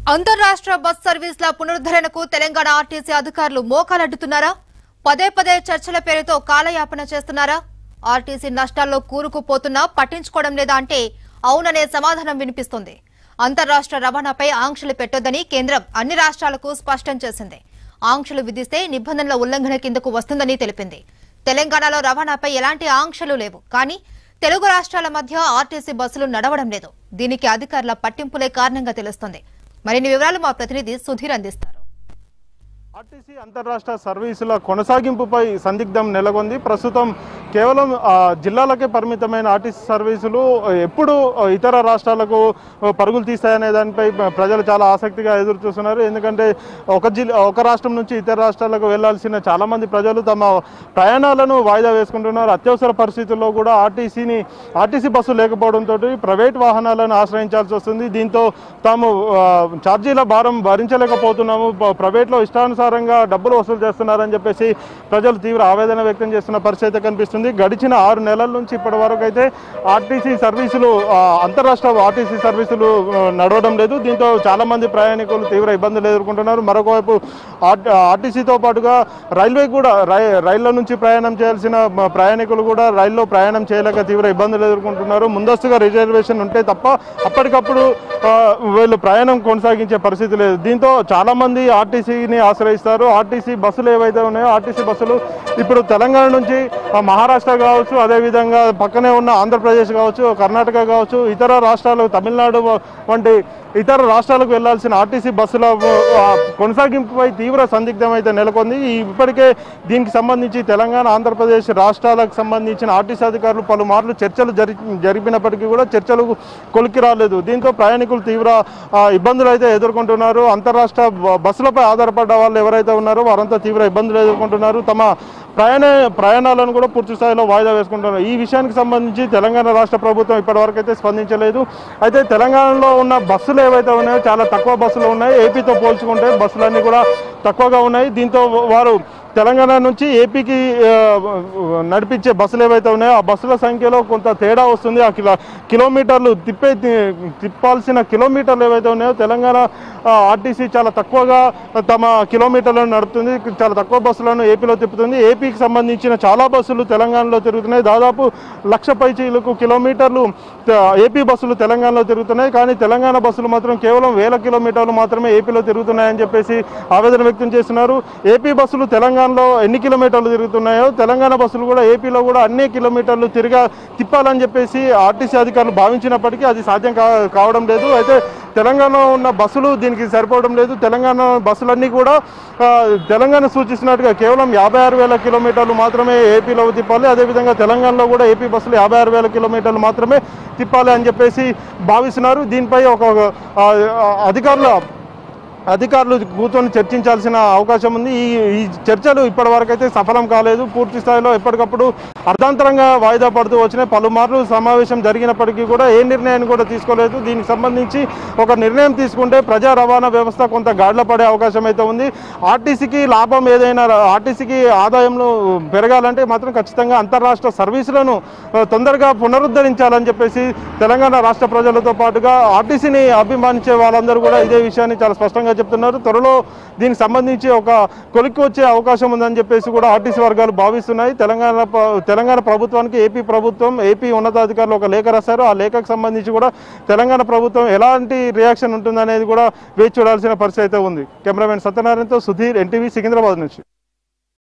అంతర్రాష్ట్ర బస్ సర్వీసుల పునరుద్ధరణకు తెలంగాణ ఆర్టీసీ అధికారులు మోకాలడ్డుతున్నారా? పదే పదే చర్చల పేరుతో కాలయాపన చేస్తున్నారా? ఆర్టీసీ నష్టాల్లో కూరుకుపోతున్నా పట్టించుకోవడం లేదా అంటే అవుననే సమాధానం వినిపిస్తుంది. అంతర్రాష్ట్ర రవాణాపై ఆంక్షలు పెట్టొద్దని కేంద్రం అన్ని రాష్ట్రాలకు స్పష్టం చేసింది. ఆంక్షలు విధిస్తే నిబంధనల ఉల్లంఘన కిందకు వస్తుందని తెలిపింది. తెలంగాణలో రవాణాపై ఎలాంటి ఆంక్షలు లేవు, కానీ తెలుగు రాష్ట్రాల మధ్య ఆర్టీసీ బస్సులు నడవడం లేదు. దీనికి అధికారుల పట్టింపులే కారణంగా తెలుస్తోంది. మరిన్ని వివరాలు మా ప్రతినిధి సుధీర్ అందిస్తారు. ఆర్టీసీ అంతర్రాష్ట్ర సర్వీసుల కొనసాగింపుపై సందిగ్ధం నెలకొంది. ప్రస్తుతం కేవలం జిల్లాలకే పరిమితమైన ఆర్టీసీ సర్వీసులు ఎప్పుడు ఇతర రాష్ట్రాలకు పరుగులు తీస్తాయనే దానిపై ప్రజలు చాలా ఆసక్తిగా ఎదురు చూస్తున్నారు. ఎందుకంటే ఒక రాష్ట్రం నుంచి ఇతర రాష్ట్రాలకు వెళ్లాల్సిన చాలా మంది ప్రజలు తమ ప్రయాణాలను వాయిదా వేసుకుంటున్నారు. అత్యవసర పరిస్థితుల్లో కూడా ఆర్టీసీ బస్సు లేకపోవడంతో ప్రైవేట్ వాహనాలను ఆశ్రయించాల్సి వస్తుంది. దీంతో తాము ఛార్జీల భారం భరించలేకపోతున్నాము, ప్రైవేట్లో ఇష్టానుసారంగా డబ్బులు వసూలు చేస్తున్నారని చెప్పేసి ప్రజలు తీవ్ర ఆవేదన వ్యక్తం చేస్తున్న పరిస్థితి కనిపిస్తుంది. గడిచిన 6 నెలల నుంచి ఇప్పటి వరకు అయితే అంతర్రాష్ట్ర ఆర్టీసీ సర్వీసులు నడవడం లేదు. దీంతో చాలా మంది ప్రయాణికులు తీవ్ర ఇబ్బందులు ఎదుర్కొంటున్నారు. మరొకవైపు ఆర్టీసీతో పాటుగా రైల్వే కూడా రైళ్ల నుంచి ప్రయాణం చేయాల్సిన ప్రయాణికులు కూడా రైల్లో ప్రయాణం చేయలేక తీవ్ర ఇబ్బందులు ఎదుర్కొంటున్నారు. ముందస్తుగా రిజర్వేషన్ ఉంటే తప్ప అప్పటికప్పుడు వీళ్ళు ప్రయాణం కొనసాగించే పరిస్థితి లేదు. దీంతో చాలా మంది ఆర్టీసీని ఆశ్రయిస్తారు. ఆర్టీసీ బస్సులు ఏవైతే ఉన్నాయో ఆర్టీసీ బస్సులు ఇప్పుడు తెలంగాణ నుంచి మహారాష్ట్ర కావచ్చు, అదేవిధంగా పక్కనే ఉన్న ఆంధ్రప్రదేశ్ కావచ్చు, కర్ణాటక కావచ్చు, ఇతర రాష్ట్రాలు తమిళనాడు వంటి ఇతర రాష్ట్రాలకు వెళ్లాల్సిన ఆర్టీసీ బస్సుల కొనసాగింపుపై తీవ్ర సందిగ్ధం అయితే నెలకొంది. ఇప్పటికే దీనికి సంబంధించి తెలంగాణ, ఆంధ్రప్రదేశ్ రాష్ట్రాలకు సంబంధించిన ఆర్టీసీ అధికారులు పలుమార్లు చర్చలు జరిపినప్పటికీ కూడా చర్చలు కొలికి రాలేదు. దీంతో ప్రయాణికులు తీవ్ర ఇబ్బందులు అయితే ఎదుర్కొంటున్నారు. అంతర్రాష్ట్ర బస్సులపై ఆధారపడ్డ వాళ్ళు ఎవరైతే ఉన్నారో వారంతా తీవ్ర ఇబ్బందులు ఎదుర్కొంటున్నారు. తమ ప్రయాణాలను కూడా పూర్తి స్థాయిలో వాయిదా వేసుకుంటున్నారు. ఈ విషయానికి సంబంధించి తెలంగాణ రాష్ట్ర ప్రభుత్వం ఇప్పటివరకు అయితే స్పందించలేదు. అయితే తెలంగాణలో ఉన్న బస్సులు ఏవైతే ఉన్నాయో చాలా తక్కువ బస్సులు ఉన్నాయి. ఏపీతో పోల్చుకుంటే బస్సులన్నీ కూడా తక్కువగా ఉన్నాయి. దీంతో వారు తెలంగాణ నుంచి ఏపీకి నడిపించే బస్సులు ఏవైతే ఉన్నాయో ఆ బస్సుల సంఖ్యలో కొంత తేడా వస్తుంది. ఆ కిలోమీటర్లు తిప్పాల్సిన కిలోమీటర్లు ఏవైతే ఉన్నాయో తెలంగాణ ఆర్టీసీ చాలా తక్కువగా తమ కిలోమీటర్లను నడుపుతుంది. చాలా తక్కువ బస్సులను ఏపీలో తిప్పుతుంది. ఏపీకి సంబంధించిన చాలా బస్సులు తెలంగాణలో తిరుగుతున్నాయి. దాదాపు 1,00,000 పైచీలకు కిలోమీటర్లు ఏపీ బస్సులు తెలంగాణలో తిరుగుతున్నాయి. కానీ తెలంగాణ బస్సులు మాత్రం కేవలం 1000 కిలోమీటర్లు మాత్రమే ఏపీలో తిరుగుతున్నాయని చెప్పేసి ఆవేదన వ్యక్తం చేస్తున్నారు. ఏపీ బస్సులు తెలంగాణలో ఎన్ని కిలోమీటర్లు తిరుగుతున్నాయో తెలంగాణ బస్సులు కూడా ఏపీలో కూడా అన్ని కిలోమీటర్లు తిప్పాలని చెప్పేసి ఆర్టీసీ అధికారులు భావించినప్పటికీ అది సాధ్యం కావడం లేదు. అయితే తెలంగాణలో ఉన్న బస్సులు దీనికి సరిపోవడం లేదు. తెలంగాణ బస్సులన్నీ కూడా తెలంగాణ సూచిస్తున్నట్టుగా కేవలం 56,000 కిలోమీటర్లు మాత్రమే ఏపీలో తిప్పాలి. అదేవిధంగా తెలంగాణలో కూడా ఏపీ బస్సులు 56,000 కిలోమీటర్లు మాత్రమే తిప్పాలి అని చెప్పేసి భావిస్తున్నారు. దీనిపై ఒక అధికారులు కూర్చొని చర్చించాల్సిన అవకాశం ఉంది. ఈ చర్చలు ఇప్పటివరకు అయితే సఫలం కాలేదు. పూర్తి స్థాయిలో ఎప్పటికప్పుడు అర్ధాంతరంగా వాయిదా పడుతూ వచ్చినాయి. పలుమార్లు సమావేశం జరిగినప్పటికీ కూడా ఏ నిర్ణయాన్ని కూడా తీసుకోలేదు. దీనికి సంబంధించి ఒక నిర్ణయం తీసుకుంటే ప్రజా రవాణా వ్యవస్థ కొంత గాడిలో పడే అవకాశం అయితే ఉంది. ఆర్టీసీకి లాభం ఏదైనా, ఆర్టీసీకి ఆదాయంలో పెరగాలంటే మాత్రం ఖచ్చితంగా అంతర్రాష్ట్ర సర్వీసులను తొందరగా పునరుద్ధరించాలని చెప్పేసి తెలంగాణ రాష్ట్ర ప్రజలతో పాటుగా ఆర్టీసీని అభిమానించే వాళ్ళందరూ కూడా ఇదే విషయాన్ని చాలా స్పష్టంగా చెప్తున్నారు. త్వరలో దీనికి సంబంధించి ఒక కొలిక్కి వచ్చే అవకాశం ఉందని చెప్పేసి కూడా ఆర్టీసీ వర్గాలు భావిస్తున్నాయి. తెలంగాణ ప్రభుత్వానికి ఏపీ ఉన్నతాధికారులు ఒక లేఖ రాశారు. ఆ లేఖకు సంబంధించి కూడా తెలంగాణ ప్రభుత్వం ఎలాంటి రియాక్షన్ ఉంటుందనేది కూడా వేచి చూడాల్సిన పరిస్థితి అయితే ఉంది. కెమెరామెన్ సత్యనారాయణతో సుధీర్, ఎన్టీవీ, సికింద్రాబాద్ నుంచి.